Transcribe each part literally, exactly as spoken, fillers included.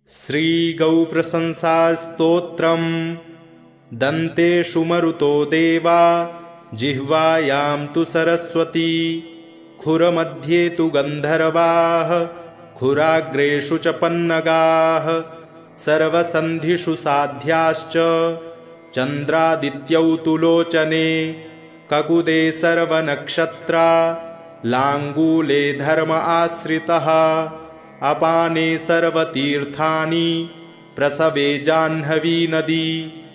श्रीगौप्रशंसास्तोत्रम् दन्तेषु मरुतो देवा जिह्वायां तु सरस्वती खुरमध्ये तु गन्धर्वाः खुराग्रेषु च पन्नगाः सर्वसन्धिषु साध्याश्च चन्द्रादित्यौ तु लोचने ककुदे सर्वनक्षत्रा लाङ्गूले धर्म आश्रितः अपाने सर्वतीर्थानि प्रसवे जाह्नवी नदी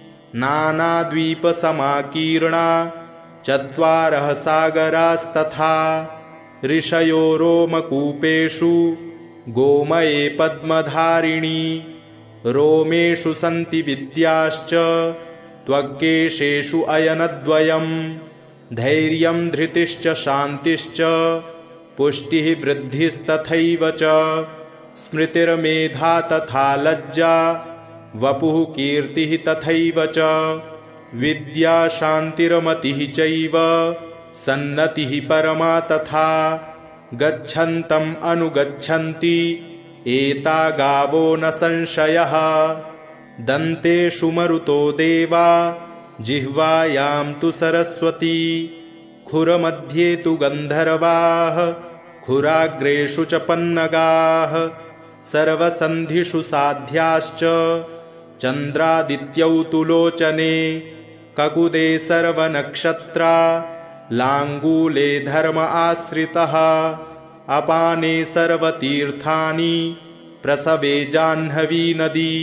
नानाद्वीपसमाकीर्णा चत्वारः सागरास्तथा ऋषयो रोमकूपेषु गोमये पद्मधारिणी रोमेषु सन्ति विद्याश्च त्वग्केशेषु अयनद्वयम् धैर्यं धृतिश्च शान्तिश्च पुष्टिः वृद्धिस्तथैव च स्मृतिर्मेधा तथा लज्जा वपुः कीर्तिः तथैव च विद्या शान्तिर्मतिः चैव सन्नतिः परमा तथा गच्छन्तम् अनुगच्छन्ति एता गावो न संशयः दन्तेषु मरुतो देवा जिह्वायां तु सरस्वती खुरमध्ये तु गन्धर्वाः खुराग्रेषु च पन्नगाः सर्वसन्धिषु साध्याश्च चन्द्रादित्यौ तु लोचने ककुदे सर्वनक्षत्रा लाङ्गूले धर्म आश्रितः अपाने सर्वतीर्थानि प्रसवे जाह्नवी नदी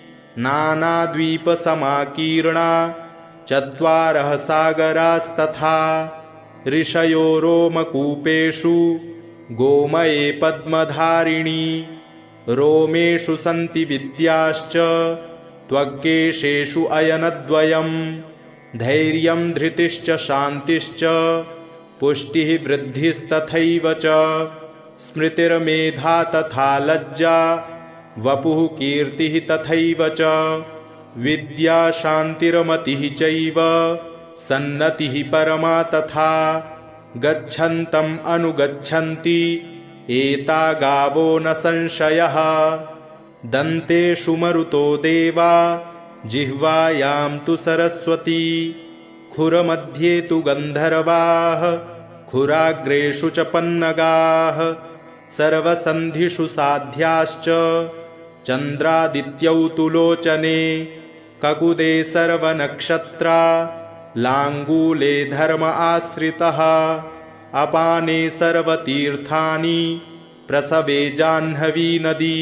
नानाद्वीपसमाकीर्णा चत्वारः सागरास्तथा ऋषयो रोमकूपेषु गोमये पद्मधारिणी रोमेषु सन्ति विद्याश्च त्वग्केशेषु अयनद्वयम् धैर्यं धृतिश्च शान्तिश्च पुष्टिः वृद्धिस्तथैव च स्मृतिर्मेधा तथा लज्जा वपुः कीर्तिः तथैव च विद्या शान्तिर्मतिः चैव सन्नतिः परमा तथा गच्छन्तम् अनुगच्छन्ति एता गावो न संशयः दन्तेषु मरुतो देवा जिह्वायां तु सरस्वती खुरमध्ये तु गन्धर्वाः खुराग्रेषु च पन्नगाः सर्वसन्धिषु साध्याश्च चन्द्रादित्यौ तु लोचने ककुदे सर्वनक्षत्रा लाङ्गूले धर्म आश्रितः अपाने सर्वतीर्थानि प्रसवे जाह्नवी नदी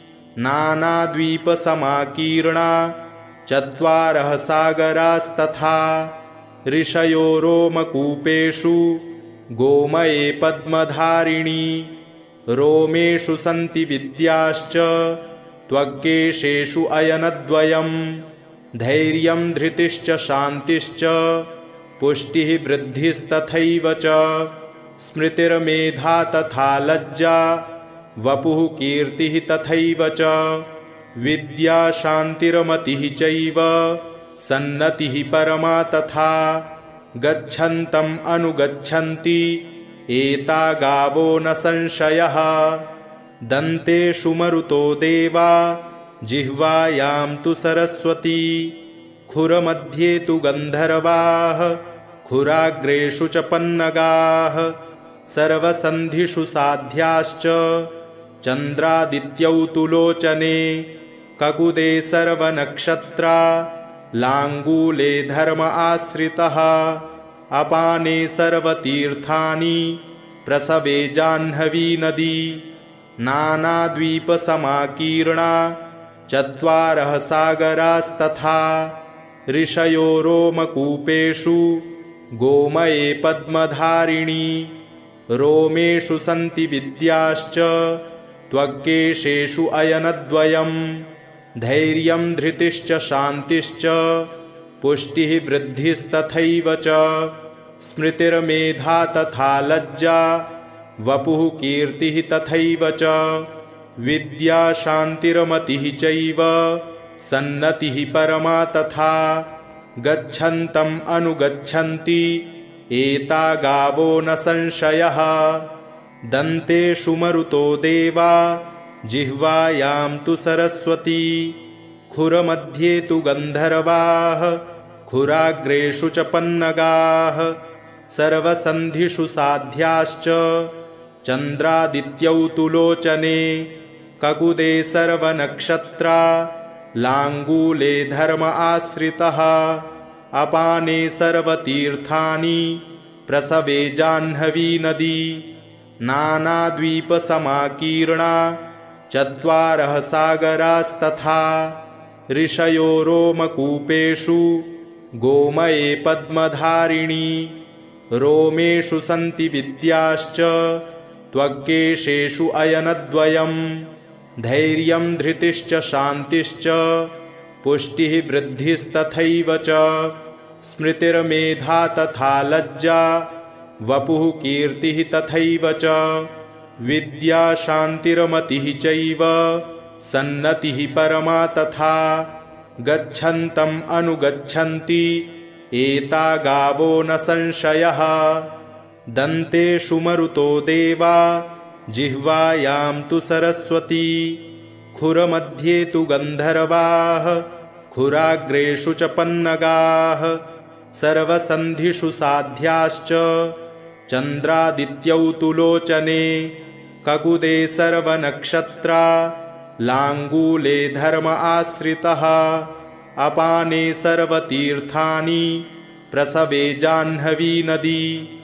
नानाद्वीपसमाकीर्णा चत्वारः सागरास्तथा ऋषयो रोमकूपेषु गोमये पद्मधारिणी रोमेषु सन्ति विद्याश्च त्वग्केशेषु अयनद्वयम् धैर्यं धृतिश्च शान्तिश्च पुष्टिः वृद्धिस्तथैव च स्मृतिर्मेधा तथा लज्जा वपुः कीर्तिः तथैव च विद्या शान्तिर्मतिः चैव सन्नतिः परमा तथा गच्छन्तम् अनुगच्छन्ति एता गावो न संशयः दन्तेषु मरुतो देवा जिह्वायां तु सरस्वती खुरमध्ये तु गन्धर्वाः खुराग्रेषु च पन्नगाः सर्वसन्धिषु साध्याश्च चन्द्रादित्यौ तु लोचने ककुदे सर्वनक्षत्रा लाङ्गूले धर्म आश्रितः अपाने सर्वतीर्थानि प्रसवे जाह्नवी नदी नानाद्वीपसमाकीर्णा चत्वारः सागरास्तथा ऋषयो रोमकूपेषु गोमये पद्मधारिणी रोमेषु सन्ति विद्याश्च त्वग्केशेषु अयनद्वयम् धैर्यं धृतिश्च शान्तिश्च पुष्टिः वृद्धिस्तथैव च स्मृतिर्मेधा तथा लज्जा वपुः कीर्तिः तथैव च विद्या शान्तिर्मतिः चैव सन्नतिः परमा तथा गच्छन्तम् अनुगच्छन्ति एता गावो न संशयः दन्तेषु मरुतो देवा जिह्वायां तु सरस्वती खुरमध्ये तु गन्धर्वाः खुराग्रेषु च पन्नगाः सर्वसन्धिषु साध्याश्च चन्द्रादित्यौ तु लोचने ककुदे सर्वनक्षत्रा लाङ्गूले धर्म आश्रितः अपाने सर्वतीर्थानि प्रसवे जाह्नवी नदी नानाद्वीपसमाकीर्णा चत्वारः सागरास्तथा ऋषयो रोमकूपेषु गोमये पद्मधारिणी रोमेषु सन्ति विद्याश्च त्वग्केशेषु अयनद्वयम् धैर्यं धृतिश्च शान्तिश्च पुष्टिः वृद्धिस्तथैव च स्मृतिर्मेधा तथा लज्जा वपुः कीर्तिः तथैव च विद्या शान्तिर्मतिः चैव सन्नतिः परमा तथा गच्छन्तम् अनुगच्छन्ति एता गावो न संशयः दन्तेषु मरुतो देवा जिह्वायां तु सरस्वती खुरमध्ये तु गन्धर्वाः खुराग्रेषु च पन्नगाः सर्वसन्धिषु साध्याश्च चन्द्रादित्यौ तु लोचने ककुदे सर्वनक्षत्रा लाङ्गूले धर्म आश्रितः अपाने सर्वतीर्थानि प्रसवे जाह्नवी नदी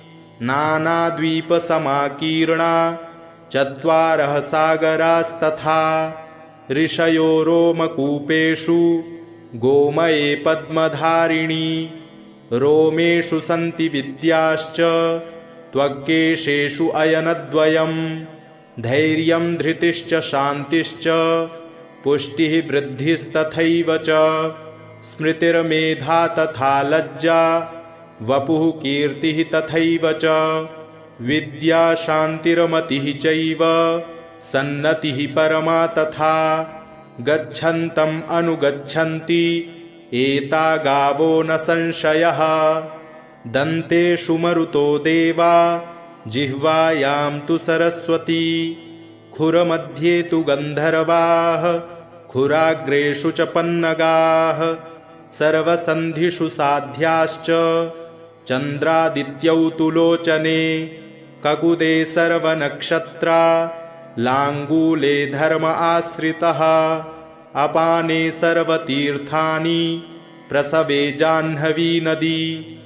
नानाद्वीपसमाकीर्णा चत्वारः सागरास्तथा ऋषयो रोमकूपेषु गोमये पद्मधारिणी रोमेषु सन्ति विद्याश्च त्वग्केशेषु अयनद्वयम् धैर्यं धृतिश्च शान्तिश्च पुष्टिः वृद्धिस्तथैव च स्मृतिर्मेधा तथा लज्जा वपुः कीर्तिः तथैव च विद्या शान्तिर्मतिः चैव सन्नतिः परमा तथा गच्छन्तम् अनुगच्छन्ति एता गावो न संशयः दन्तेषु मरुतो देवा जिह्वायां तु सरस्वती खुरमध्ये तु गन्धर्वाः खुराग्रेषु च पन्नगाः सर्वसन्धिषु साध्याश्च चन्द्रादित्यौ तु लोचने ककुदे सर्वनक्षत्रा लाङ्गूले धर्म आश्रितः अपाने सर्वतीर्थानि प्रसवे जाह्नवी नदी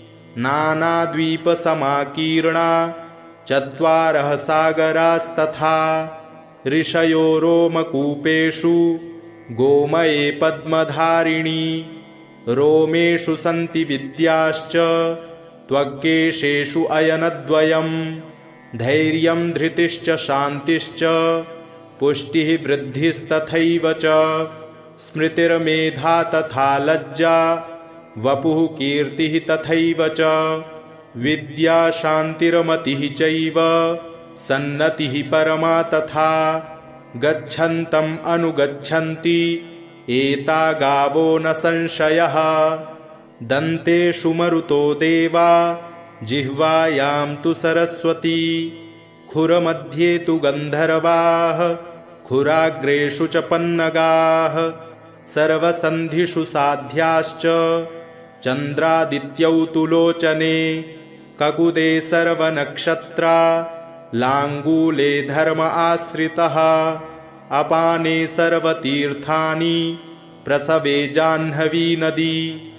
नानाद्वीपसमाकीर्णा चत्वारः सागरास्तथा ऋषयो रोमकूपेषु गोमये पद्मधारिणी रोमेषु सन्ति विद्याश्च त्वग्केशेषु अयनद्वयम् धैर्यं धृतिश्च शान्तिश्च पुष्टिः वृद्धिस्तथैव च स्मृतिर्मेधा तथा लज्जा वपुः कीर्तिः तथैव च विद्या शान्तिर्मतिः चैव सन्नतिः परमा तथा गच्छन्तम् अनुगच्छन्ति एता गावो न संशयः दन्तेषु मरुतो देवा जिह्वायां तु सरस्वती खुरमध्ये तु गन्धर्वाः खुराग्रेषु च पन्नगाः सर्वसन्धिषु साध्याश्च चन्द्रादित्यौ तु लोचने ककुदे सर्वनक्षत्रा लाङ्गूले धर्म आश्रितः अपाने सर्वतीर्थानि प्रसवे जाह्नवी नदी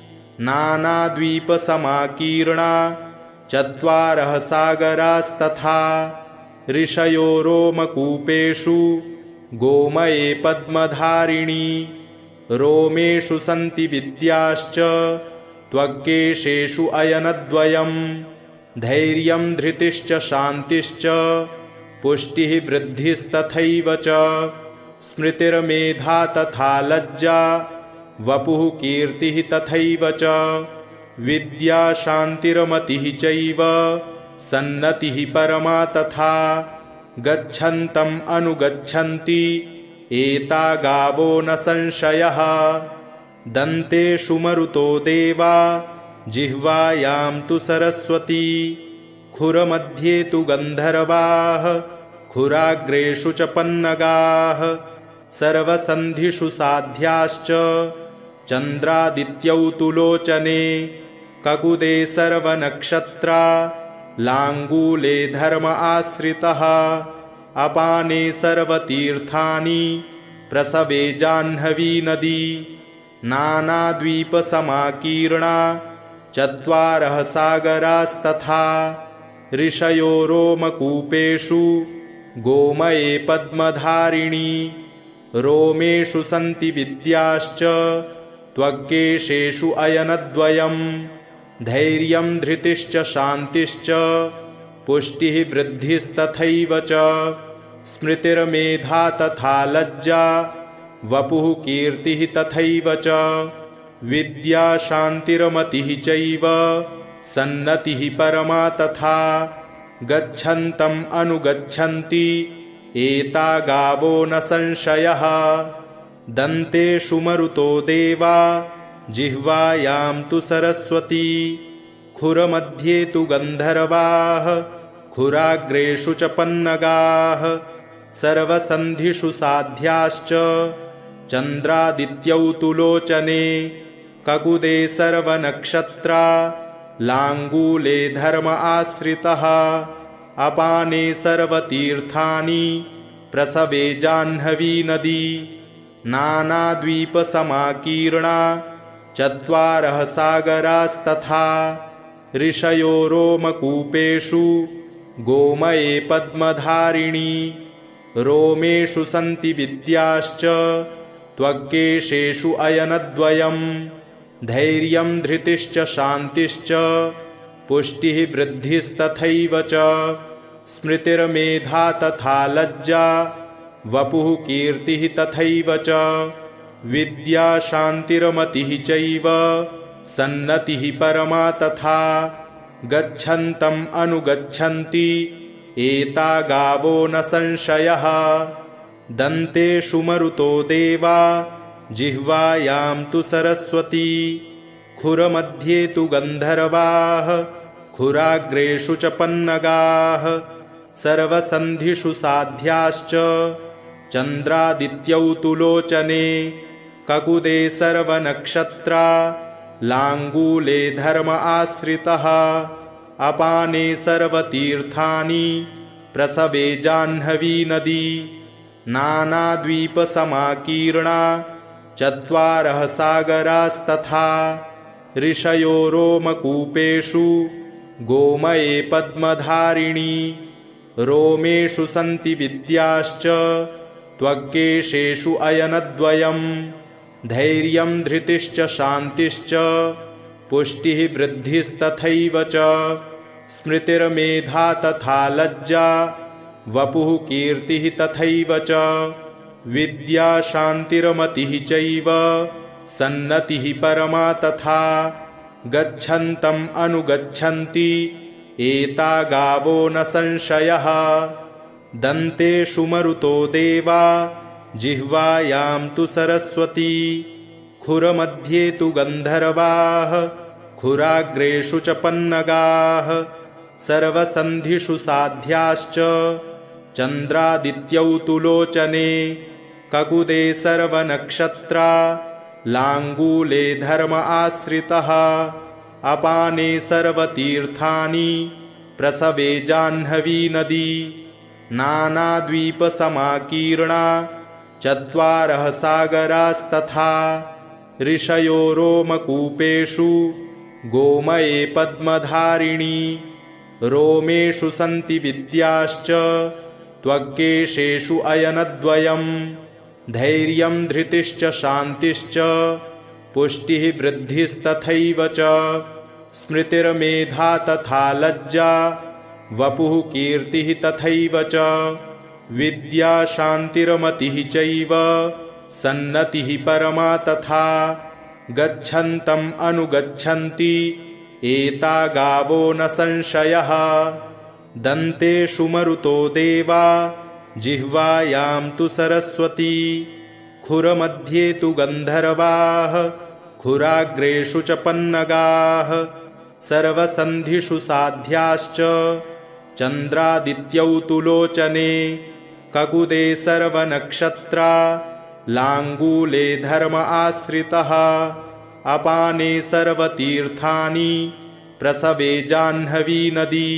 नानाद्वीपसमाकीर्णा चत्वारः सागरास्तथा ऋषयो रोमकूपेषु गोमये पद्मधारिणी रोमेषु सन्ति विद्याश्च त्वग्केशेषु अयनद्वयम् धैर्यं धृतिश्च शान्तिश्च पुष्टिः वृद्धिस्तथैव च स्मृतिर्मेधा तथा लज्जा वपुः कीर्तिः तथैव च विद्या शान्तिर्मतिः चैव सन्नतिः परमा तथा गच्छन्तम् अनुगच्छन्ति एता गावो न संशयः दन्तेषु मरुतो देवा जिह्वायां तु सरस्वती खुरमध्ये तु गन्धर्वाः खुराग्रेषु च पन्नगाः सर्वसन्धिषु साध्याश्च चन्द्रादित्यौ तुलोचने ककुदे सर्वनक्षत्रा लाङ्गूले धर्म आश्रितः अपाने सर्वतीर्थानि प्रसवे जाह्नवी नदी नानाद्वीपसमाकीर्णा चत्वारः सागरास्तथा ऋषयो रोमकूपेषु गोमये पद्मधारिणी रोमेषु सन्ति विद्याश्च त्वग्केशेषु अयनद्वयं धैर्यं धृतिश्च शान्तिश्च पुष्टिः वृद्धिस्तथैव च स्मृतिर्मेधा तथा लज्जा वपुः कीर्तिः तथैव च विद्या शान्तिर्मतिः चैव सन्नतिः परमा तथा गच्छन्तम् अनुगच्छन्ति एता गावो न संशयः दन्तेषु मरुतो देवा जिह्वायां तु सरस्वती खुरमध्ये तु गन्धर्वाः खुराग्रेषु च पन्नगाः सर्वसन्धिषु साध्याश्च चन्द्रादित्यौ तुलोचने ककुदे सर्वनक्षत्रा लाङ्गूले धर्म आश्रितः अपाने सर्वतीर्थानि प्रसवे जाह्नवी नदी नानाद्वीपसमाकीर्णा चत्वारः सागरास्तथा ऋषयो रोमकूपेषु गोमये पद्मधारिणी रोमेषु सन्ति विद्याश्च त्वग्केशेषु अयनद्वयं धैर्यं धृतिश्च शान्तिश्च पुष्टिः वृद्धिस्तथैव च स्मृतिर्मेधा तथा लज्जा वपुः कीर्तिः तथैव च विद्या शान्तिर्मतिः चैव सन्नतिः परमा तथा गच्छन्तम् अनुगच्छन्ति एता गावो न संशयः दन्तेषु मरुतो देवा जिह्वायां तु सरस्वती खुरमध्ये तु गन्धर्वाः खुराग्रेषु च पन्नगाः सर्वसन्धिषु साध्याश्च चन्द्रादित्यौ तुलोचने ककुदे सर्वनक्षत्रा लाङ्गूले धर्म आश्रितः अपाने सर्वतीर्थानि प्रसवे जाह्नवी नदी नानाद्वीपसमाकीर्णा चत्वारः सागरास्तथा ऋषयो रोमकूपेषु गोमये पद्मधारिणी रोमेषु सन्ति विद्याश्च त्वग्केशेषु अयनद्वयं धैर्यं धृतिश्च शान्तिश्च पुष्टिः वृद्धिस्तथैव च स्मृतिर्मेधा तथा लज्जा वपुः कीर्तिः तथैव च विद्या शान्तिर्मतिः चैव सन्नतिः परमा तथा गच्छन्तम् अनुगच्छन्ति एता गावो न संशयः दन्तेषु मरुतो देवा जिह्वायां तु सरस्वती खुरमध्ये तु गन्धर्वाः खुराग्रेषु च पन्नगाः सर्वसन्धिषु साध्याश्च चन्द्रादित्यौ तुलोचने ककुदे सर्वनक्षत्रा लाङ्गूले धर्म आश्रितः अपाने सर्वतीर्थानि प्रसवे जाह्नवी नदी नानाद्वीपसमाकीर्णा चत्वारः सागरास्तथा ऋषयो रोमकूपेषु गोमये पद्मधारिणी रोमेषु सन्ति विद्याश्च त्वग्केशेषु अयनद्वयं धैर्यं धृतिश्च शान्तिश्च पुष्टिः वृद्धिस्तथैव च स्मृतिर्मेधा तथा लज्जा वपुः कीर्तिः तथैव च विद्या शान्तिर्मतिः चैव सन्नतिः परमा तथा गच्छन्तम् अनुगच्छन्ति एता गावो न संशयः दन्तेषु मरुतो देवा जिह्वायां तु सरस्वती खुरमध्ये तु गन्धर्वाः खुराग्रेषु च पन्नगाः सर्वसन्धिषु साध्याश्च चन्द्रादित्यौ तुलोचने ककुदे सर्वनक्षत्रा लाङ्गूले धर्म आश्रितः अपाने सर्वतीर्थानि प्रसवे जाह्नवी नदी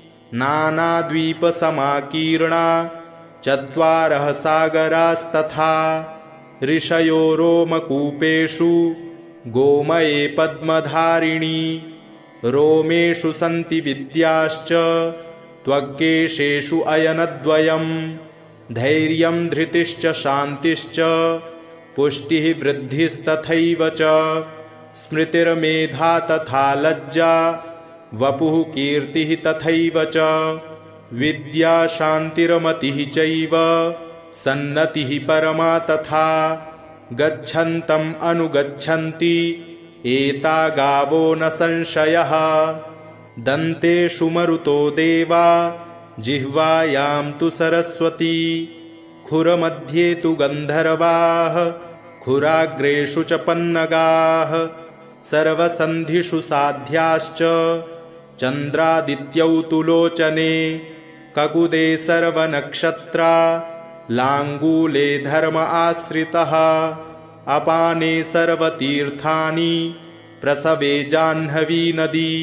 नानाद्वीपसमाकीर्णा चत्वारः सागरास्तथा ऋषयो रोमकूपेषु गोमये पद्मधारिणी रोमेषु सन्ति विद्याश्च त्वक्केशेषु अयनद्वयम् धैर्यं धृतिश्च शान्तिश्च पुष्टिः वृद्धिस्तथैव च स्मृतिर्मेधा तथा लज्जा वपुः कीर्तिः तथैव च विद्या शान्तिर्मतिः चैव सन्नतिः परमा तथा गच्छन्तम् अनुगच्छन्ति एता गावो न संशयः दन्तेषु मरुतो देवा जिह्वायां तु सरस्वती खुरमध्ये तु गन्धर्वाः खुराग्रेषु च पन्नगाः सर्वसन्धिषु साध्याश्च चन्द्रादित्यौ तु लोचने ककुदे सर्वनक्षत्रा लाङ्गूले धर्म आश्रितः अपाने सर्वतीर्थानि प्रसवे जाह्नवी नदी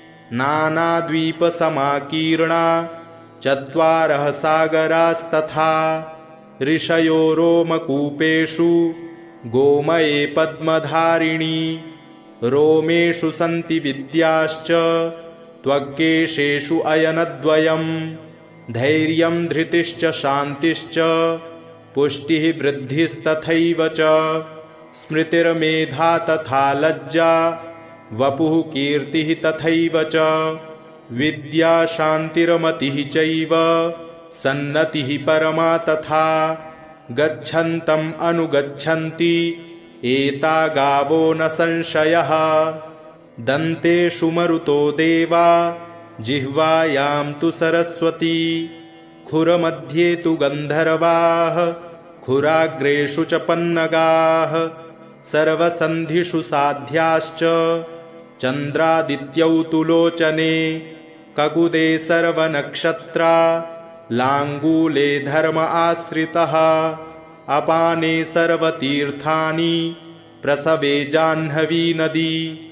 नानाद्वीपसमाकीर्णा चत्वारः सागरास्तथा ऋषयो रोमकूपेषु गोमये पद्मधारिणी रोमेषु सन्ति विद्याश्च त्वक्केशेषु अयनद्वयम् धैर्यं धृतिश्च शान्तिश्च पुष्टिः वृद्धिस्तथैव च स्मृतिर्मेधा तथा लज्जा वपुः कीर्तिः तथैव च विद्या शान्तिर्मतिः चैव सन्नतिः परमा तथा गच्छन्तम् अनुगच्छन्ति एता गावो न संशयः दन्तेषु मरुतो देवा जिह्वायां तु सरस्वती खुरमध्ये तु गन्धर्वाः खुराग्रेषु च पन्नगाः सर्वसन्धिषु साध्याश्च चन्द्रादित्यौ तु लोचने ककुदे सर्वनक्षत्रा लाङ्गूले धर्म आश्रितः अपाने सर्वतीर्थानि प्रसवे जाह्नवी नदी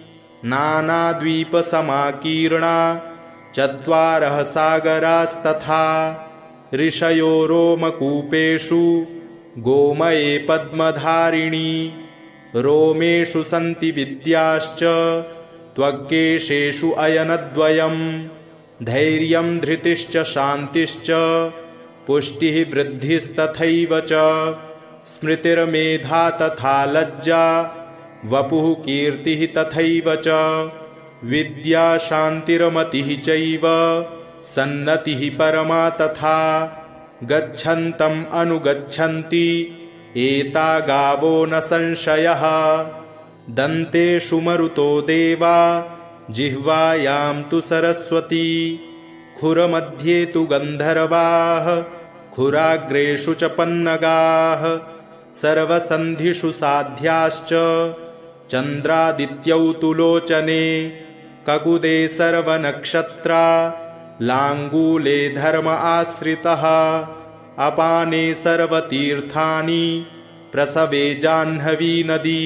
नानाद्वीपसमाकीर्णा चत्वारः सागरास्तथा ऋषयो रोमकूपेषु गोमये पद्मधारिणी रोमेषु सन्ति विद्याश्च त्वक्केशेषु अयनद्वयम् धैर्यं धृतिश्च शान्तिश्च पुष्टिः वृद्धिस्तथैव च स्मृतिर्मेधा तथा लज्जा वपुः कीर्तिः तथैव च विद्या शान्तिर्मतिः चैव सन्नतिः परमा तथा गच्छन्तम् अनुगच्छन्ति एता गावो न संशयः दन्तेषु मरुतो देवा जिह्वायां तु सरस्वती खुरमध्ये तु गन्धर्वाः खुराग्रेषु च पन्नगाः सर्वसन्धिषु साध्याश्च चन्द्रादित्यौ तु लोचने ककुदे सर्वनक्षत्रा लाङ्गूले धर्म आश्रितः अपाने सर्वतीर्थानि प्रसवे जाह्नवी नदी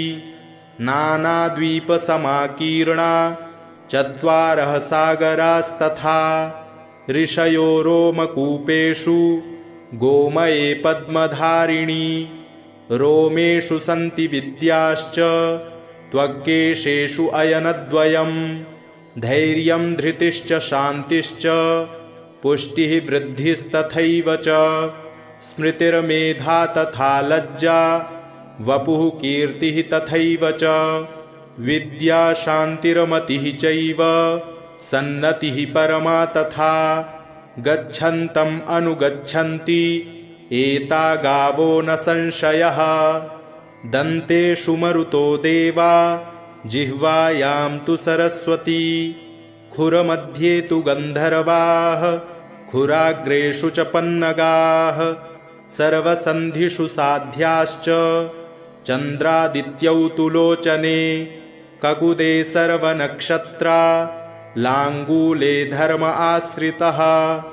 नानाद्वीपसमाकीर्णा चत्वारः सागरास्तथा ऋषयो रोमकूपेषु गोमये पद्मधारिणी रोमेषु सन्ति विद्याश्च त्वक्केशेषु अयनद्वयम् धैर्यं धृतिश्च शान्तिश्च पुष्टिः वृद्धिस्तथैव च स्मृतिर्मेधा तथा लज्जा वपुः कीर्तिः तथैव च विद्या शान्तिर्मतिः चैव सन्नतिः परमा तथा गच्छन्तम् अनुगच्छन्ति एता गावो न संशयः दन्तेषु मरुतो देवा जिह्वायां तु सरस्वती खुरमध्ये तु गन्धर्वाः खुराग्रेषु च पन्नगाः सर्वसन्धिषु साध्याश्च चन्द्रादित्यौ तु लोचने ककुदे सर्वनक्षत्रा लाङ्गूले धर्म आश्रितः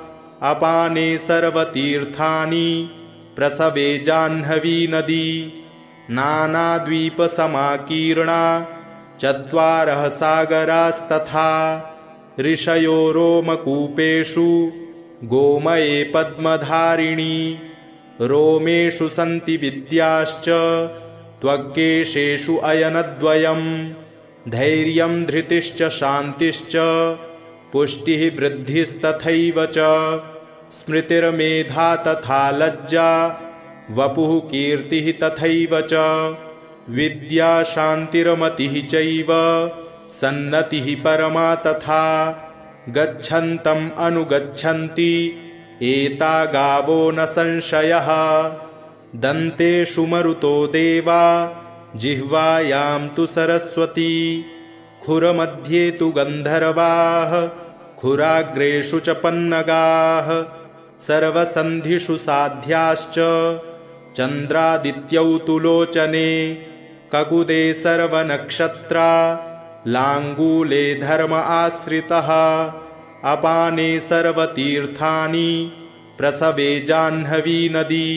अपाने सर्वतीर्थानि प्रसवे जाह्नवी नदी नानाद्वीपसमाकीर्णा चत्वारः सागरास्तथा ऋषयो रोमकूपेषु गोमये पद्मधारिणी रोमेषु सन्ति विद्याश्च त्वक्केशेषु अयनद्वयम् धैर्यं धृतिश्च शान्तिश्च पुष्टिः वृद्धिस्तथैव च स्मृतिर्मेधा तथा लज्जा वपुः कीर्तिः तथैव च विद्या शान्तिर्मतिः चैव सन्नतिः परमा तथा गच्छन्तम् अनुगच्छन्ति एता गावो न संशयः दन्तेषु मरुतो देवा जिह्वायां तु सरस्वती खुरमध्ये तु गन्धर्वाः खुराग्रेषु च पन्नगाः सर्वसन्धिषु साध्याश्च चन्द्रादित्यौ तु लोचने ककुदे सर्वनक्षत्रा लाङ्गूले धर्म आश्रितः अपाने सर्वतीर्थानि प्रसवे जाह्नवी नदी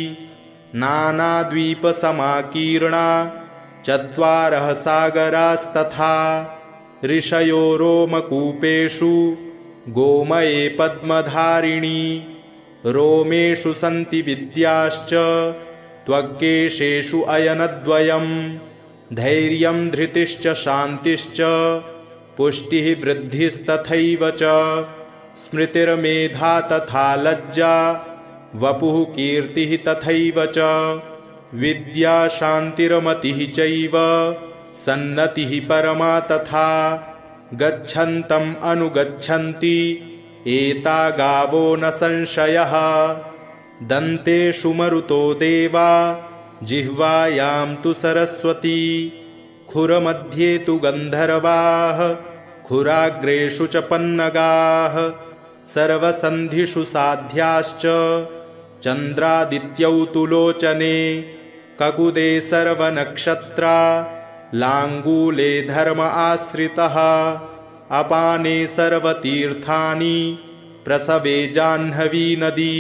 नानाद्वीपसमाकीर्णा चत्वारः सागरास्तथा ऋषयो रोमकूपेषु गोमये पद्मधारिणी रोमेषु सन्ति विद्याश्च त्वक्केशेषु अयनद्वयम् धैर्यं धृतिश्च शान्तिश्च पुष्टिः वृद्धिस्तथैव च स्मृतिर्मेधा तथा लज्जा वपुः कीर्तिः तथैव च विद्या शान्तिर्मतिः चैव सन्नतिः परमा तथा गच्छन्तम् अनुगच्छन्ति एता गावो न संशयः दन्तेषु मरुतो देवा जिह्वायां तु सरस्वती खुरमध्ये तु गन्धर्वाः खुराग्रेषु च पन्नगाः सर्वसन्धिषु साध्याश्च चन्द्रादित्यौ तु लोचने ककुदे सर्वनक्षत्रा लाङ्गूले धर्म आश्रितः अपाने सर्वतीर्थानि प्रसवे जाह्नवी नदी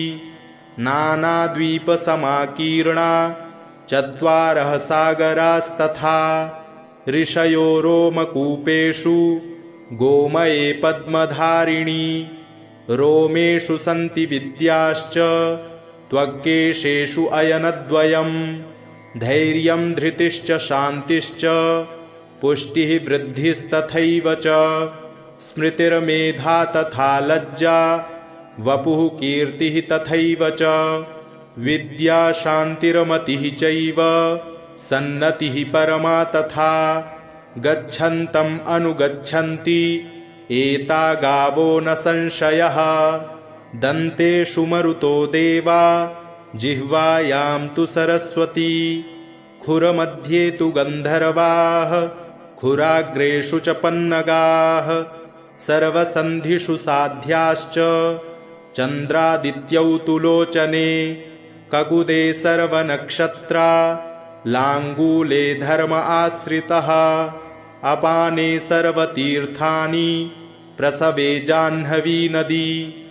नानाद्वीपसमाकीर्णा चत्वारः सागरास्तथा ऋषयो रोमकूपेषु गोमये पद्मधारिणी रोमेषु सन्ति विद्याश्च त्वक्केशेषु अयनद्वयम् धैर्यं धृतिश्च शान्तिश्च पुष्टिः वृद्धिस्तथैव च स्मृतिर्मेधा तथा लज्जा वपुः कीर्तिः तथैव च विद्या शान्तिर्मतिः चैव सन्नतिः परमा तथा गच्छन्तम् अनुगच्छन्ति एता गावो न संशयः दन्तेषु मरुतो देवा जिह्वायां तु सरस्वती खुरमध्ये तु गन्धर्वाः खुराग्रेषु च पन्नगाः सर्वसन्धिषु साध्याश्च चन्द्रादित्यौ तु लोचने ककुदे सर्वनक्षत्रा लाङ्गूले धर्म आश्रितः अपाने सर्वतीर्थानि प्रसवे जाह्नवी नदी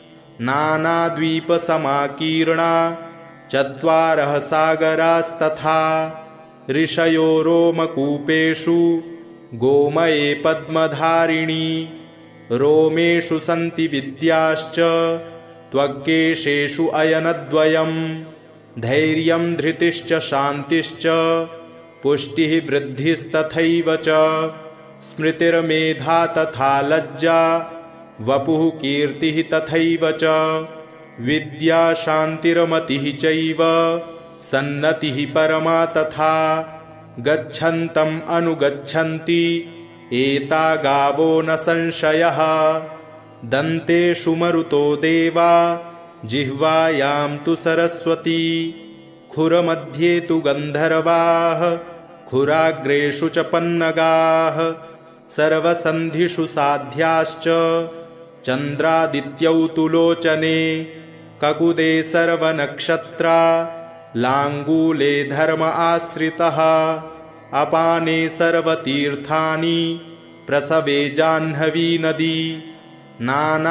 नानाद्वीपसमाकीर्णा चत्वारः सागरास्तथा ऋषयो रोमकूपेषु गोमये पद्मधारिणी रोमेषु सन्ति विद्याश्च त्वक्केशेषु अयनद्वयम् धैर्यं धृतिश्च शान्तिश्च पुष्टिः वृद्धिस्तथैव च स्मृतिर्मेधा तथा लज्जा वपुः कीर्तिः तथैव च विद्या शान्तिर्मतिः चैव सन्नतिः परमा तथा गच्छन्तम् अनुगच्छन्ति एता गावो न संशयः दन्तेषु मरुतो देवा जिह्वायां तु सरस्वती खुरमध्ये तु गन्धर्वाः खुराग्रेषु च पन्नगाः सर्वसन्धिषु साध्याश्च चन्द्रादित्यौ तु लोचने ककुदे सर्वनक्षत्रा लाङ्गूले धर्म आश्रितः अपाने सर्वतीर्थानि प्रसवे जाह्नवी नदी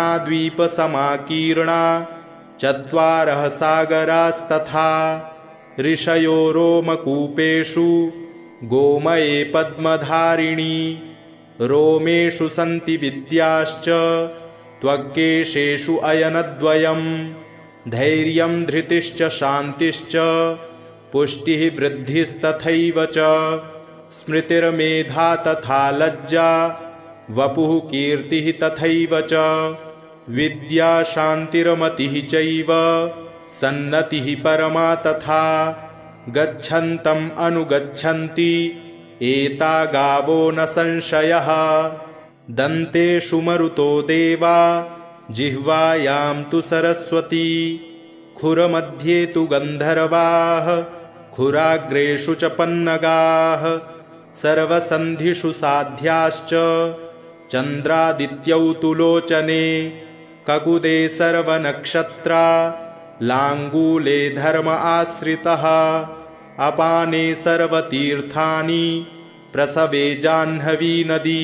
नानाद्वीपसमाकीर्णा चत्वारः सागरास्तथा ऋषयो रोमकूपेषु गोमये पद्मधारिणी रोमेषु सन्ति विद्याश्च त्वक्केशेषु अयनद्वयम् धैर्यं धृतिश्च शान्तिश्च पुष्टिः वृद्धिस्तथैव च स्मृतिर्मेधा तथा लज्जा वपुः कीर्तिः तथैव च विद्या शान्तिर्मतिः चैव सन्नतिः परमा तथा गच्छन्तम् अनुगच्छन्ति एता गावो न संशयः दन्तेषु मरुतो देवा जिह्वायां तु सरस्वती खुरमध्ये तु गन्धर्वाः खुराग्रेषु च पन्नगाः सर्वसन्धिषु साध्याश्च चन्द्रादित्यौ तु लोचने ककुदे सर्वनक्षत्रा लाङ्गूले धर्म आश्रितः अपाने सर्वतीर्थानि प्रसवे जाह्नवी नदी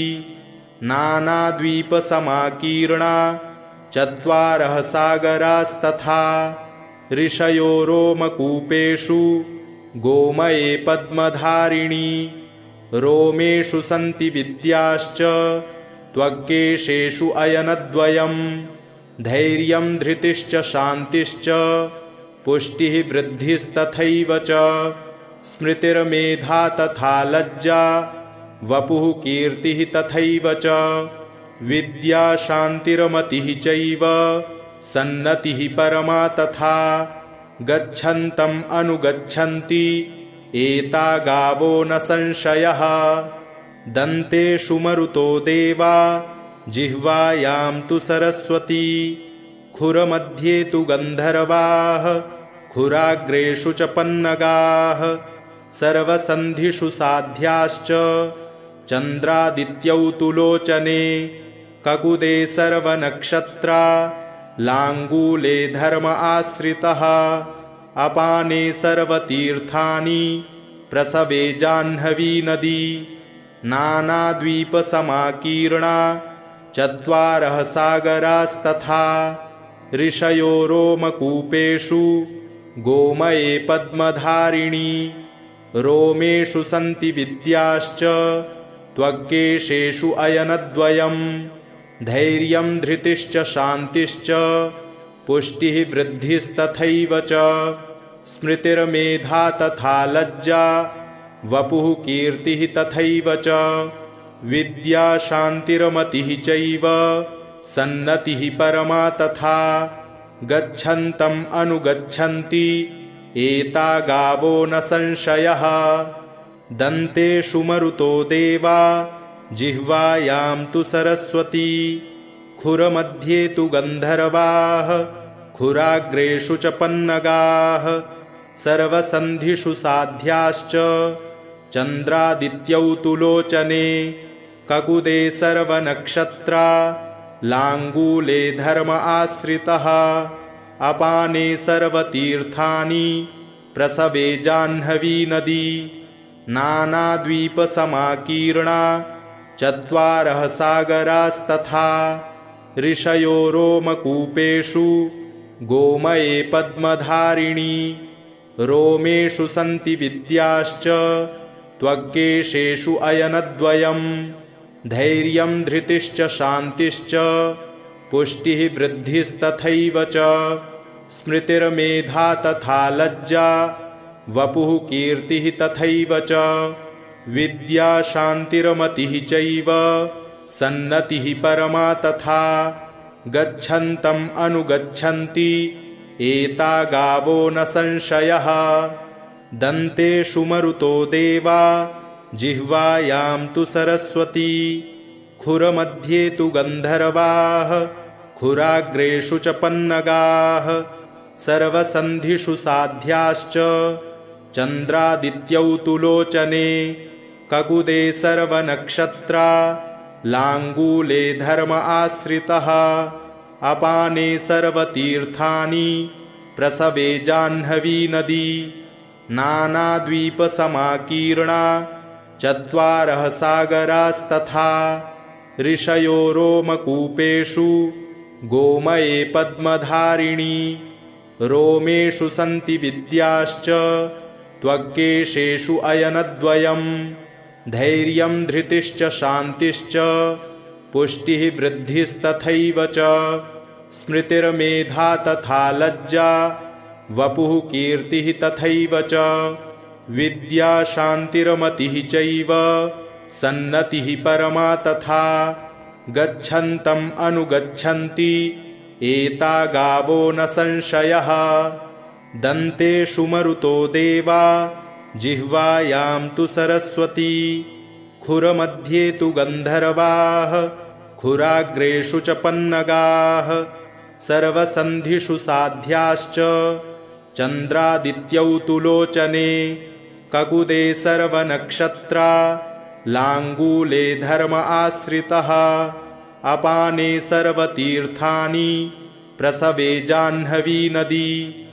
नानाद्वीपसमाकीर्णा चत्वारः सागरास्तथा ऋषयो रोमकूपेषु गोमये पद्मधारिणी रोमेषु सन्ति विद्याश्च त्वक्केशेषु अयनद्वयम् धैर्यं धृतिश्च शान्तिश्च पुष्टिः वृद्धिस्तथैव च स्मृतिर्मेधा तथा लज्जा वपुः कीर्तिः तथैव च विद्या शान्तिर्मतिः चैव सन्नतिः परमा तथा गच्छन्तम् अनुगच्छन्ति एता गावो न संशयः दन्तेषु मरुतो देवा जिह्वायां तु सरस्वती खुरमध्ये तु गन्धर्वाः खुराग्रेषु च पन्नगाः सर्वसन्धिषु साध्याश्च चन्द्रादित्यौ तु लोचने ककुदे सर्वनक्षत्रा लाङ्गूले धर्म आश्रितः अपाने सर्वतीर्थानि प्रसवे जाह्नवी नदी नानाद्वीपसमाकीर्णा चत्वारः सागरास्तथा ऋषयो रोमकूपेषु गोमये पद्मधारिणी रोमेषु सन्ति विद्याश्च त्वक्केशेषु अयनद्वयम् धैर्यं धृतिश्च शान्तिश्च पुष्टिः वृद्धिस्तथैव च स्मृतिर्मेधा तथा लज्जा वपुः कीर्तिः तथैव च विद्या शान्तिर्मतिः चैव सन्नतिः परमा तथा गच्छन्तम् अनुगच्छन्ति एता गावो न संशयः दन्तेषु मरुतो देवा जिह्वायां तु सरस्वती खुरमध्ये तु गन्धर्वाः खुराग्रेषु च पन्नगाः सर्वसन्धिषु साध्याश्च चन्द्रादित्यौ तु लोचने ककुदे सर्वनक्षत्रा लाङ्गूले धर्म आश्रितः अपाने सर्वतीर्थानि प्रसवे जाह्नवी नदी नानाद्वीपसमाकीर्णा चत्वारः सागरास्तथा ऋषयो रोमकूपेषु गोमये पद्मधारिणी रोमेषु सन्ति विद्याश्च त्वक्केशेषु अयनद्वयम् धैर्यं धृतिश्च शान्तिश्च पुष्टिः वृद्धिस्तथैव च स्मृतिर्मेधा तथा लज्जा वपुः कीर्तिः तथैव च विद्या शान्तिर्मतिः चैव सन्नतिः परमा तथा गच्छन्तम् अनुगच्छन्ति एता गावो न संशयः दन्तेषु मरुतो देवा जिह्वायां तु सरस्वती खुरमध्ये तु गन्धर्वाः खुराग्रेषु च पन्नगाः सर्वसन्धिषु साध्याश्च चन्द्रादित्यौ तु लोचने ककुदे सर्वनक्षत्रा लाङ्गूले धर्म आश्रितः अपाने सर्वतीर्थानि प्रसवे जाह्नवी नदी नानाद्वीपसमाकीर्णा चत्वारः सागरास्तथा ऋषयो रोमकूपेषु गोमये पद्मधारिणी रोमेषु सन्ति विद्याश्च त्वक्केशेषु अयनद्वयं धैर्यं धृतिश्च शान्तिश्च पुष्टिः वृद्धिस्तथैव च स्मृतिर्मेधा तथा लज्जा वपुः कीर्तिः तथैव च विद्या शान्तिर्मतिः चैव सन्नतिः परमा तथा गच्छन्तम् अनुगच्छन्ति एता गावो न संशयः दन्तेषु मरुतो देवा जिह्वायां तु सरस्वती खुरमध्ये तु गन्धर्वाः खुराग्रेषु च पन्नगाः सर्वसन्धिषु साध्याश्च चन्द्रादित्यौ तु लोचने ककुदे सर्वनक्षत्रा लाङ्गूले धर्म आश्रितः अपाने सर्वतीर्थानि प्रसवे जाह्नवी नदी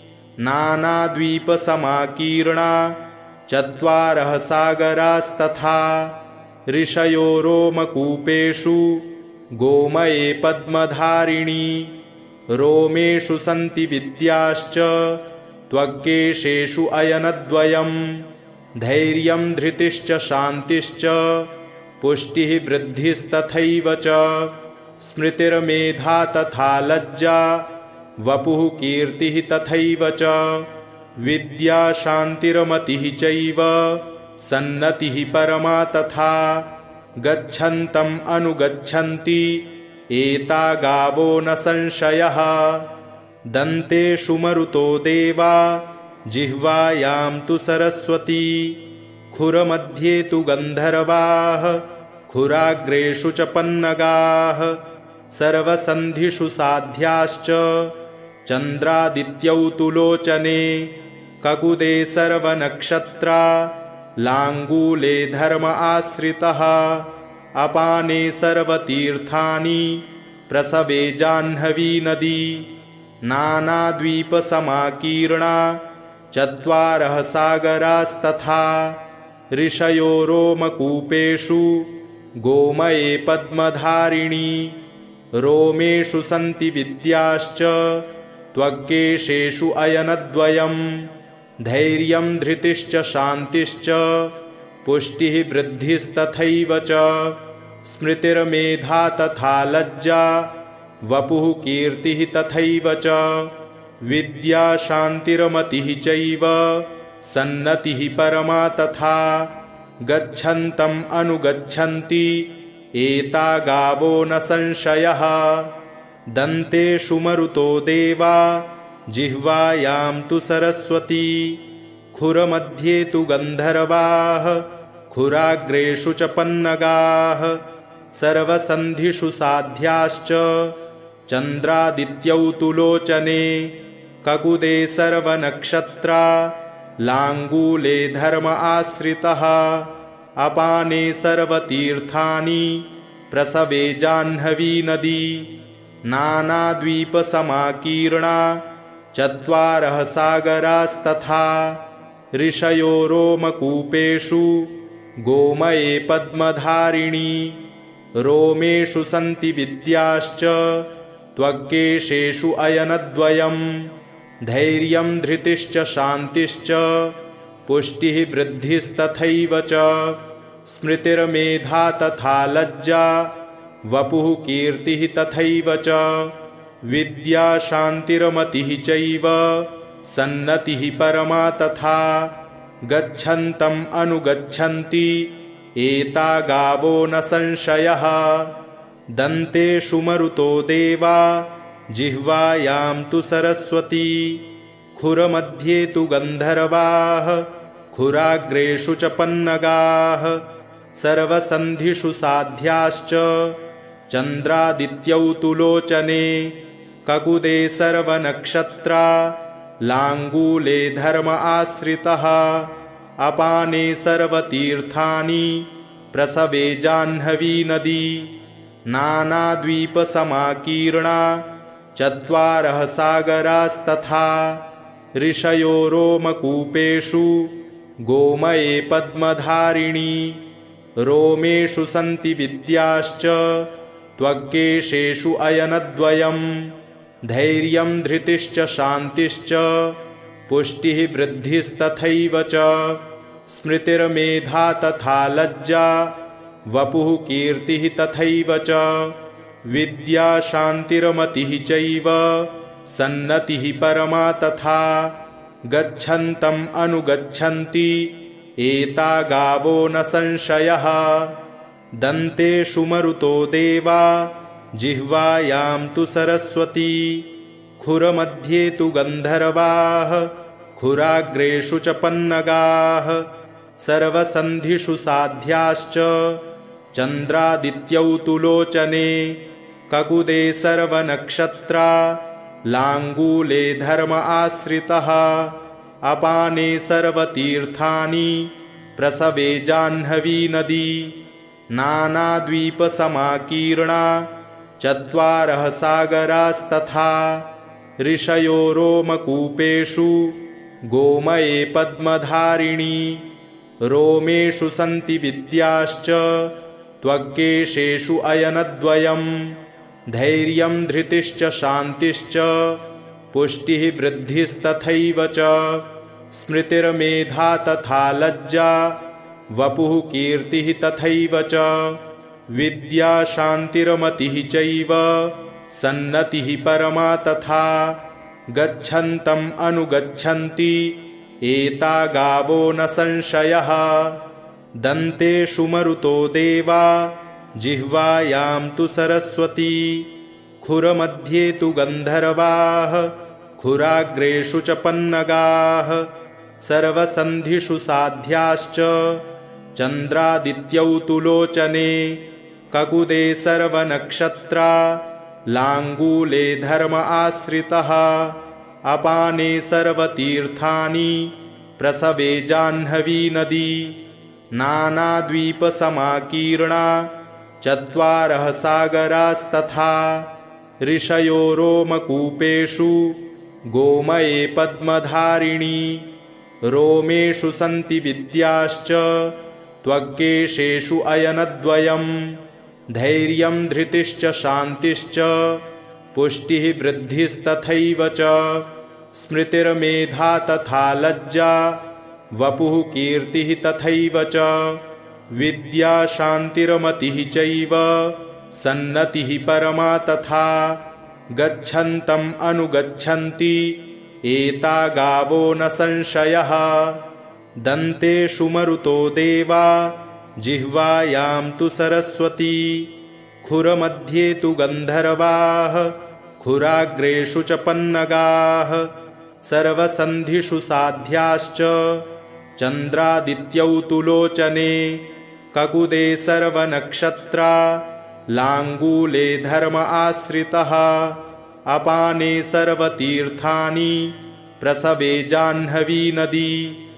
नानाद्वीपसमाकीर्णा चत्वारः सागरास्तथा ऋषयो रोमकूपेषु गोमये पद्मधारिणी रोमेषु सन्ति विद्याश्च त्वक्केशेषु अयनद्वयं धैर्यं धृतिश्च शान्तिश्च पुष्टिः वृद्धिस्तथैव च स्मृतिर्मेधा तथा लज्जा वपुः कीर्तिः तथैव च विद्या शान्तिर्मतिः चैव सन्नतिः परमा तथा गच्छन्तम् अनुगच्छन्ति एता गावो न संशयः दन्तेषु मरुतो देवा जिह्वायां तु सरस्वती खुरमध्ये तु गन्धर्वाः खुराग्रेषु च पन्नगाः सर्वसन्धिषु साध्याश्च चन्द्रादित्यौ तु लोचने ककुदे सर्वनक्षत्रा लाङ्गूले धर्म आश्रितः अपाने सर्वतीर्थानि प्रसवे जाह्नवी नदी नानाद्वीपसमाकीर्णा चत्वारः सागरास्तथा ऋषयो रोमकूपेषु गोमये पद्मधारिणी रोमेषु सन्ति विद्याश्च त्वक्केशेषु अयनद्वयं धैर्यं धृतिश्च शान्तिश्च पुष्टिः वृद्धिस्तथैव च स्मृतिर्मेधा तथा लज्जा वपुः कीर्तिः तथैव च विद्या शान्तिर्मतिः चैव सन्नतिः परमा तथा गच्छन्तम् अनुगच्छन्ति एता गावो न संशयः दन्तेषु मरुतो देवा जिह्वायां तु सरस्वती खुरमध्ये तु गन्धर्वाः खुराग्रेषु च पन्नगाः सर्वसन्धिषु साध्याश्च चन्द्रादित्यौ तु लोचने ककुदे सर्वनक्षत्रा लाङ्गूले धर्म आश्रितः अपाने सर्वतीर्थानि प्रसवे जाह्नवी नदी नानाद्वीपसमाकीर्णा चत्वारः सागरास्तथा ऋषयो रोमकूपेषु गोमये पद्मधारिणी रोमेषु सन्ति विद्याश्च त्वक्केशेषु अयनद्वयं धैर्यं धृतिश्च शान्तिश्च पुष्टिः वृद्धिस्तथैव च स्मृतिर्मेधा तथा लज्जा वपुः कीर्तिः तथैव च विद्या शान्तिर्मतिः चैव सन्नतिः परमा तथा गच्छन्तम् अनुगच्छन्ति एता गावो न संशयः दन्तेषु मरुतो देवा जिह्वायां तु सरस्वती खुरमध्ये तु गन्धर्वाः खुराग्रेषु च पन्नगाः सर्वसन्धिषु साध्याश्च चन्द्रादित्यौ तु लोचने ककुदे सर्वनक्षत्रा लाङ्गूले धर्म आश्रितः अपाने सर्वतीर्थानि प्रसवे जाह्नवी नदी नानाद्वीपसमाकीर्णा चत्वारः सागरास्तथा ऋषयो रोमकूपेषु गोमये पद्मधारिणी रोमेषु सन्ति विद्याश्च त्वक्केशेषु अयनद्वयं धैर्यं धृतिश्च शान्तिश्च पुष्टिः वृद्धिस्तथैव च स्मृतिर्मेधा तथा लज्जा वपुः कीर्तिः तथैव च विद्या शान्तिर्मतिः चैव सन्नतिः परमा तथा गच्छन्तम् अनुगच्छन्ति एता गावो न संशयः दन्तेषु मरुतो देवा जिह्वायां तु सरस्वती खुरमध्ये तु गन्धर्वाः खुराग्रेषु च पन्नगाः सर्वसन्धिषु साध्याश्च चन्द्रादित्यौ तु लोचने ककुदे सर्वनक्षत्रा लाङ्गूले धर्म आश्रितः अपाने सर्वतीर्थानि प्रसवे जाह्नवी नदी नानाद्वीपसमाकीर्णा चत्वारः सागरास्तथा ऋषयो रोमकूपेषु गोमये पद्मधारिणी रोमेषु सन्ति विद्याश्च त्वक्केशेषु अयनद्वयम् धैर्यं धृतिश्च शान्तिश्च पुष्टिः वृद्धिस्तथैव च स्मृतिर्मेधा तथा लज्जा वपुः कीर्तिः तथैव च विद्या शान्तिर्मतिः चैव सन्नतिः परमा तथा गच्छन्तम् अनुगच्छन्ति एता गावो न संशयः दन्तेषु मरुतो देवा जिह्वायां तु सरस्वती खुरमध्ये तु गन्धर्वाः खुराग्रेषु च पन्नगाः सर्वसन्धिषु साध्याश्च चन्द्रादित्यौ तु लोचने ककुदे सर्वनक्षत्रा लाङ्गूले धर्म आश्रितः अपाने सर्वतीर्थानि प्रसवे जाह्नवी नदी नानाद्वीपसमाकीर्णा चत्वारः सागरास्तथा ऋषयो रोमकूपेषु गोमये पद्मधारिणी रोमेषु सन्ति विद्याश्च त्वक्केशेषु अयनद्वयम् धैर्यं धृतिश्च शान्तिश्च पुष्टिः वृद्धिस्तथैव च स्मृतिर्मेधा तथा लज्जा वपुः कीर्तिः तथैव च विद्या शान्तिर्मतिः चैव सन्नतिः परमा तथा गच्छन्तम् अनुगच्छन्ति एता गावो न संशयः दन्तेषु मरुतो देवा जिह्वायां तु सरस्वती खुरमध्ये तु गन्धर्वाः खुराग्रेषु च पन्नगाः सर्वसन्धिषु साध्याश्च चन्द्रादित्यौ तु लोचने ककुदे सर्वनक्षत्रा लाङ्गूले धर्म आश्रितः अपाने सर्वतीर्थानि प्रसवे जाह्नवी नदी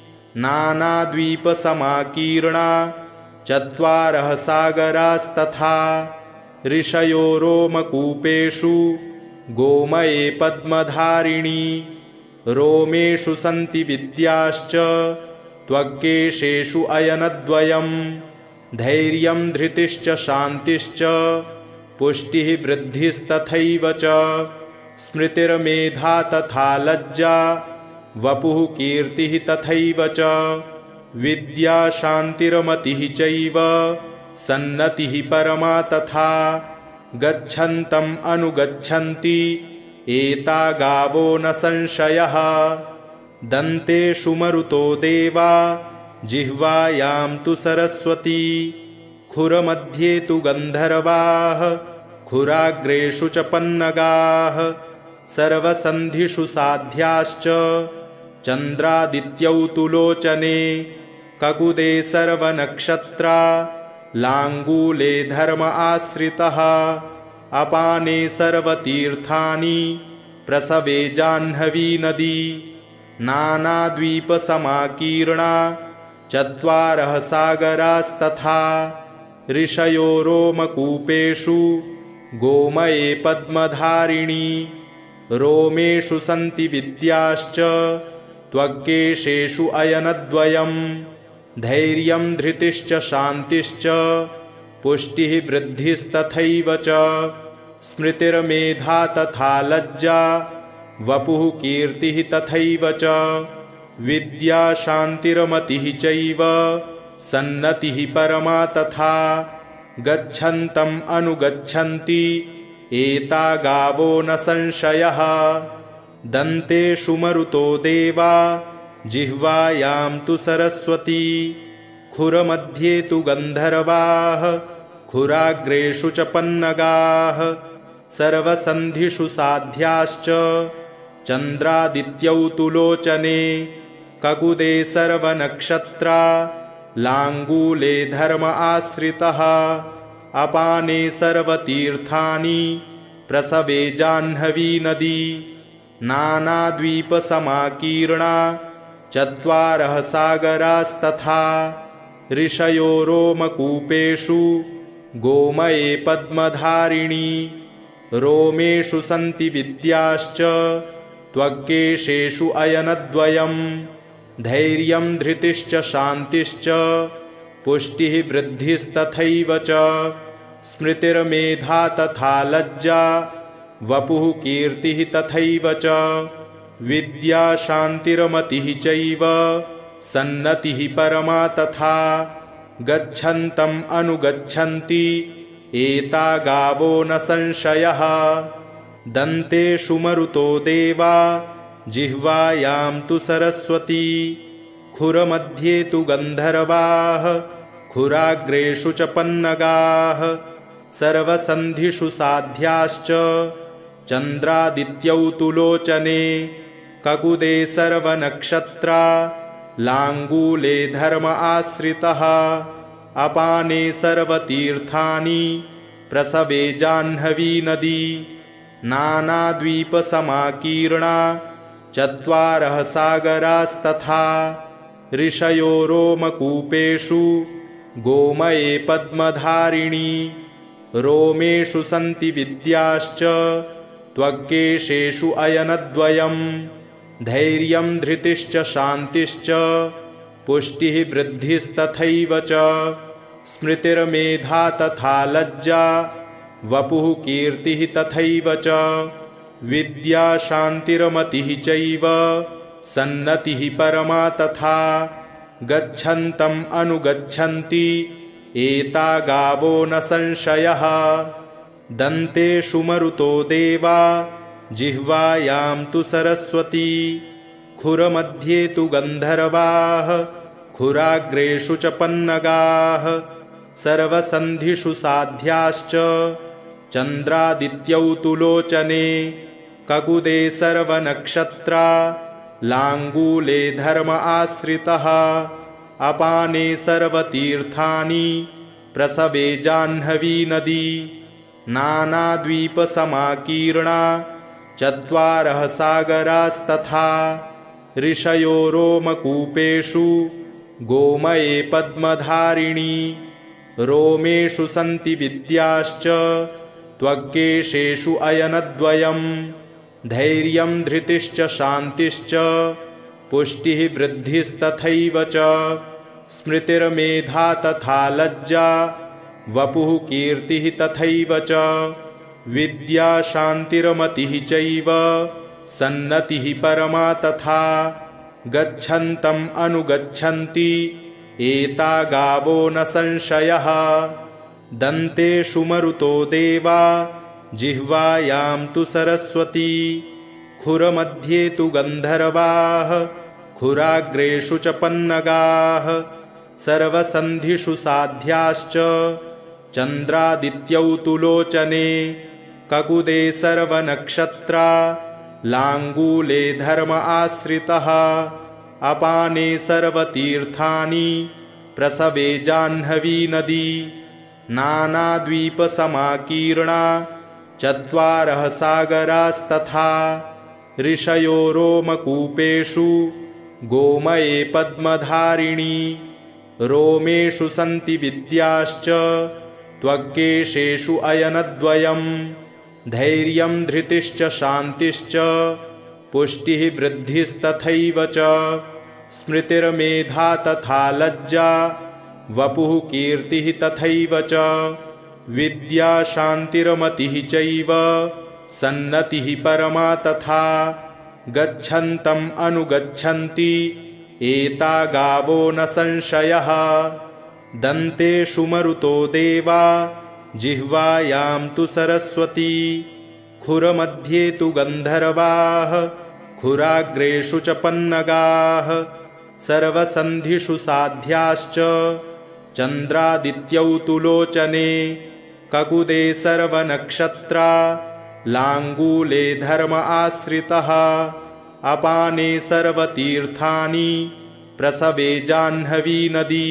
नानाद्वीपसमाकीर्णा चत्वारः सागरास्तथा ऋषयो रोमकूपेषु गोमये पद्मधारिणी रोमेषु सन्ति विद्याश्च त्वक्केशेषु अयनद्वयम् धैर्यं धृतिश्च शान्तिश्च पुष्टिः वृद्धिस्तथैव च स्मृतिर्मेधा तथा लज्जा वपुः कीर्तिः तथैव च विद्या शान्तिर्मतिः चैव सन्नतिः परमा तथा गच्छन्तम् अनुगच्छन्ति एता गावो न संशयः दन्तेषु मरुतो देवा जिह्वायां तु सरस्वती खुरमध्ये तु गन्धर्वाः खुराग्रेषु च पन्नगाः सर्वसन्धिषु साध्याश्च चन्द्रादित्यौ तु लोचने ककुदे सर्वनक्षत्रा लाङ्गूले धर्म आश्रितः अपाने सर्वतीर्थानि प्रसवे जाह्नवी नदी नानाद्वीपसमाकीर्णा चत्वारः सागरास्तथा ऋषयो रोमकूपेषु गोमये पद्मधारिणी रोमेषु सन्ति विद्याश्च त्वक्केशेषु अयनद्वयम् धैर्यं धृतिश्च शान्तिश्च पुष्टिः वृद्धिस्तथैव च स्मृतिर्मेधा तथा लज्जा वपुः कीर्तिः तथैव च विद्या शान्तिर्मतिः चैव सन्नतिः परमा तथा गच्छन्तम् अनुगच्छन्ति एता गावो न संशयः दन्तेषु मरुतो देवा जिह्वायां तु सरस्वती खुरमध्ये तु गन्धर्वाः खुराग्रेषु च पन्नगाः सर्वसन्धिषु साध्याश्च चन्द्रादित्यौ तु लोचने ककुदे सर्वनक्षत्रा लाङ्गूले धर्म आश्रितः अपाने सर्वतीर्थानि प्रसवे जाह्नवी नदी नानाद्वीपसमाकीर्णा चत्वारः सागरास्तथा ऋषयो रोमकूपेषु गोमये पद्मधारिणी रोमेषु सन्ति विद्याश्च त्वक्केशेषु अयनद्वयम् धैर्यं धृतिश्च शान्तिश्च पुष्टिः वृद्धिस्तथैव च स्मृतिर्मेधा तथा लज्जा वपुः कीर्तिः तथैव च विद्या शान्तिर्मतिः चैव सन्नतिः परमा तथा गच्छन्तम् अनुगच्छन्ति एता गावो न संशयः दन्तेषु मरुतो देवा जिह्वायां तु सरस्वती खुरमध्ये तु गन्धर्वाः खुराग्रेषु च पन्नगाः सर्वसन्धिषु साध्याश्च चन्द्रादित्यौ तु लोचने ककुदे सर्वनक्षत्रा लाङ्गूले धर्म आश्रितः अपाने सर्वतीर्थानि प्रसवे जाह्नवी नदी नानाद्वीपसमाकीर्णा चत्वारः सागरास्तथा ऋषयो रोमकूपेषु गोमये पद्मधारिणी रोमेषु सन्ति विद्याश्च त्वक्केशेषु अयनद्वयम् धैर्यं धृतिश्च शान्तिश्च पुष्टिः वृद्धिस्तथैव च स्मृतिर्मेधा तथा लज्जा वपुः कीर्तिः तथैव च विद्या शान्तिर्मतिः चैव सन्नतिः परमा तथा गच्छन्तम् अनुगच्छन्ति एता गावो न संशयः दन्तेषु मरुतो देवा जिह्वायां तु सरस्वती खुरमध्ये तु गन्धर्वाः खुराग्रेषु च पन्नगाः सर्वसन्धिषु साध्याश्च चन्द्रादित्यौ तु लोचने ककुदे सर्वनक्षत्रा लाङ्गूले धर्म आश्रितः अपाने सर्वतीर्थानि प्रसवे जाह्नवी नदी नानाद्वीपसमाकीर्णा चत्वारः सागरास्तथा ऋषयो रोमकूपेषु गोमये पद्मधारिणी रोमेषु सन्ति विद्याश्च त्वक्केशेषु अयनद्वयम् धैर्यं धृतिश्च शान्तिश्च पुष्टिः वृद्धिस्तथैव च स्मृतिर्मेधा तथा लज्जा वपुः कीर्तिः तथैव च विद्या शान्तिर्मतिः चैव सन्नतिः परमा तथा गच्छन्तम् अनुगच्छन्ति एता गावो न संशयः दन्तेषु मरुतो देवा जिह्वायां तु सरस्वती खुरमध्ये तु गन्धर्वाः खुराग्रेषु च पन्नगाः सर्वसन्धिषु साध्याश्च चन्द्रादित्यौ तु लोचने ककुदे सर्वनक्षत्रा लाङ्गूले धर्म आश्रितः अपाने सर्वतीर्थानि प्रसवे जाह्नवी नदी नानाद्वीपसमाकीर्णा चत्वारः सागरास्तथा ऋषयो रोमकूपेषु गोमये पद्मधारिणी रोमेषु सन्ति विद्याश्च त्वक्केशेषु अयनद्वयम् धैर्यं धृतिश्च शान्तिश्च पुष्टिः वृद्धिस्तथैव च स्मृतिर्मेधा तथा लज्जा वपुः कीर्तिः तथैव च विद्या शान्तिर्मतिः चैव सन्नतिः परमा तथा गच्छन्तम् अनुगच्छन्ति एता गावो न संशयः। दन्तेषु मरुतो देवा जिह्वायां तु सरस्वती खुरमध्ये तु गन्धर्वाः खुराग्रेषु च पन्नगाः सर्वसन्धिषु साध्याश्च चन्द्रादित्यौ तु लोचने ककुदे सर्वनक्षत्रा लाङ्गूले धर्म आश्रितः अपाने सर्वतीर्थानि प्रसवे जाह्नवी नदी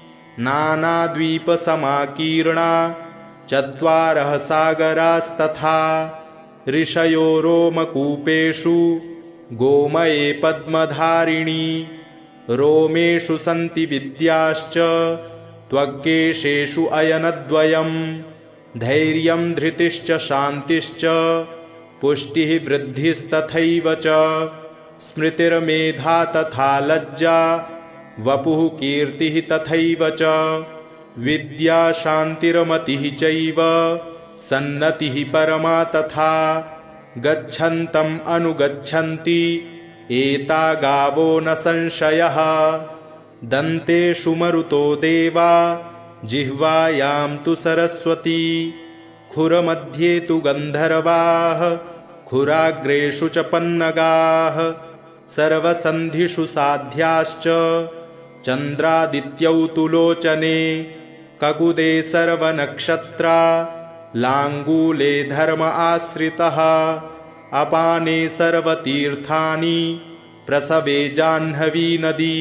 नानाद्वीपसमाकीर्णा चत्वारः सागरास्तथा ऋषयो रोमकूपेषु गोमये पद्मधारिणी रोमेषु सन्ति विद्याश्च त्वग्केशेषु अयनद्वयम् धैर्यं धृतिश्च शान्तिश्च पुष्टिः वृद्धिस्तथैव च स्मृतिर्मेधा तथा लज्जा वपुः कीर्तिः तथैव च विद्या शान्तिर्मतिः चैव सन्नतिः परमा तथा गच्छन्तम् अनुगच्छन्ति एता गावो न संशयः। दन्तेषु मरुतो देवा जिह्वायां तु सरस्वती खुरमध्ये तु गन्धर्वाः खुराग्रेषु च पन्नगाः सर्वसन्धिषु साध्याश्च चन्द्रादित्यौ तु लोचने ककुदे सर्वनक्षत्रा लाङ्गूले धर्म आश्रितः अपाने सर्वतीर्थानि प्रसवे जाह्नवी नदी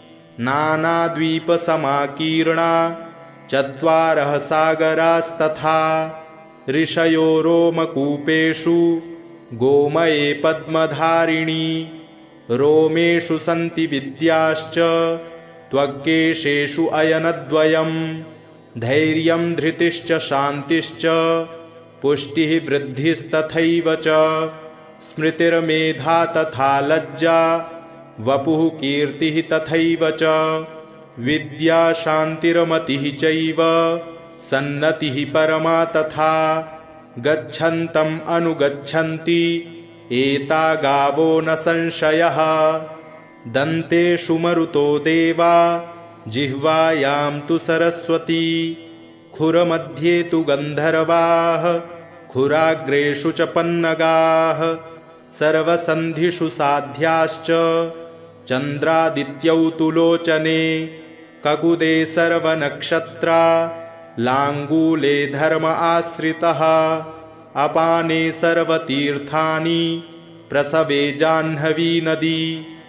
नानाद्वीपसमाकीर्णा चत्वारः सागरास्तथा ऋषयो रोमकूपेषु गोमये पद्मधारिणी रोमेषु सन्ति विद्याश्च त्वग्केशेषु अयनद्वयम् धैर्यं धृतिश्च शान्तिश्च पुष्टिः वृद्धिस्तथैव च स्मृतिर्मेधा तथा लज्जा वपुः कीर्तिः तथैव च विद्या शान्तिर्मतिः चैव सन्नतिः परमा तथा गच्छन्तम् अनुगच्छन्ति एता गावो न संशयः। दन्तेषु मरुतो देवा जिह्वायां तु सरस्वती खुरमध्ये तु गन्धर्वाः खुराग्रेषु च पन्नगाः सर्वसन्धिषु साध्याश्च चन्द्रादित्यौ तु लोचने ककुदे सर्वनक्षत्रा लाङ्गूले धर्म आश्रितः अपाने सर्वतीर्थानि प्रसवे जाह्नवी नदी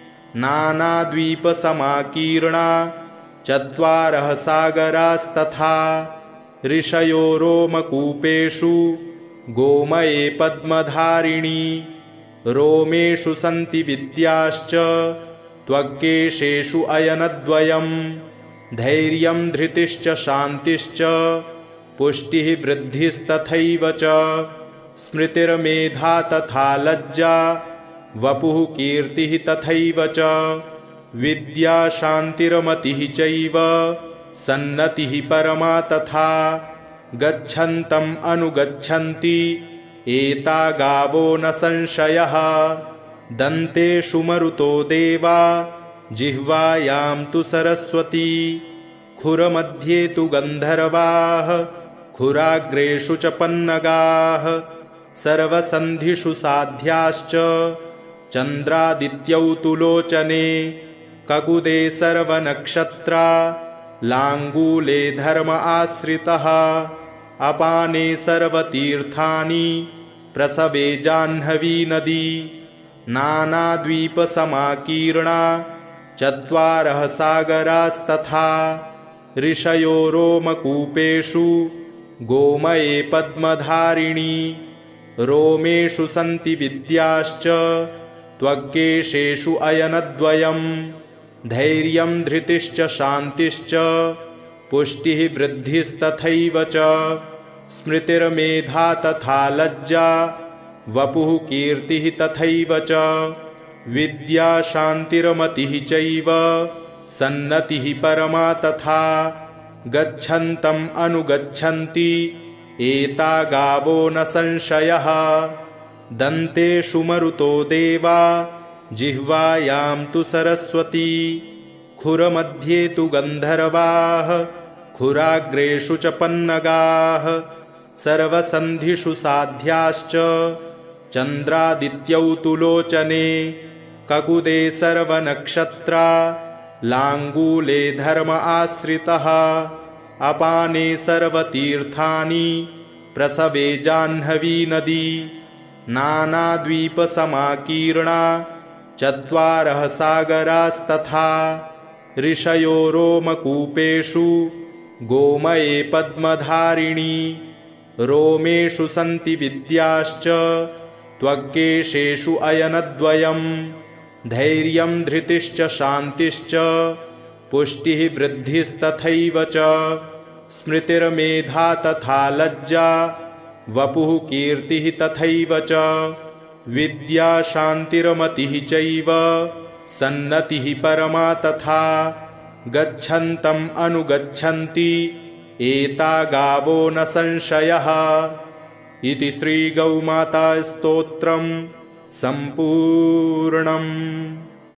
नानाद्वीपसमाकीर्णा चत्वारः सागरास्तथा ऋषयो रोमकूपेषु गोमये पद्मधारिणी रोमेषु सन्ति विद्याश्च त्वग्केशेषु अयनद्वयम् धैर्यं धृतिश्च शान्तिश्च पुष्टिः वृद्धिस्तथैव च स्मृतिर्मेधा तथा लज्जा वपुः कीर्तिः तथैव च विद्या शान्तिर्मतिः चैव सन्नतिः परमा तथा गच्छन्तम् अनुगच्छन्ति एता गावो न संशयः। दन्तेषु मरुतो देवा जिह्वायां तु सरस्वती खुरमध्ये तु गन्धर्वाः खुराग्रेषु च पन्नगाः सर्वसन्धिषु साध्याश्च चन्द्रादित्यौ तु लोचने ककुदे सर्वनक्षत्रा लाङ्गूले धर्म आश्रितः अपाने सर्वतीर्थानि प्रसवे जाह्नवी नदी नानाद्वीपसमाकीर्णा चत्वारः सागरास्तथा ऋषयो रोमकूपेषु गोमये पद्मधारिणी रोमेषु सन्ति विद्याश्च त्वग्केशेषु अयनद्वयम् धैर्यं धृतिश्च शान्तिश्च पुष्टिः वृद्धिस्तथैव च स्मृतिर्मेधा तथा लज्जा वपुः कीर्तिः तथैव च विद्या शान्तिर्मतिः चैव सन्नतिः परमा तथा गच्छन्तम् अनुगच्छन्ति एता गावो न संशयः। दन्तेषु मरुतो देवा जिह्वायां तु सरस्वती खुरमध्ये तु गन्धर्वाः खुराग्रेषु च पन्नगाः सर्वसन्धिषु साध्याश्च चन्द्रादित्यौ तु लोचने ककुदे सर्वनक्षत्रा लाङ्गूले धर्म आश्रितः अपाने सर्वतीर्थानि प्रसवे जाह्नवी नदी नानाद्वीपसमाकीर्णा चत्वारः सागरास्तथा ऋषयो रोमकूपेषु गोमये पद्मधारिणी रोमेषु सन्ति विद्याश्च त्वक्केशेषु अयनद्वयम् धैर्यं धृतिश्च शान्तिश्च पुष्टिः वृद्धिस्तथैव च स्मृतिर्मेधा तथा लज्जा वपुः कीर्तिः तथैव च विद्या शान्तिर्मतिः चैव सन्नतिः परमा तथा गच्छन्तम् अनुगच्छन्ति एता गावो न संशयः। इति श्रीगौमाता स्तोत्रम् सम्पूर्णम्।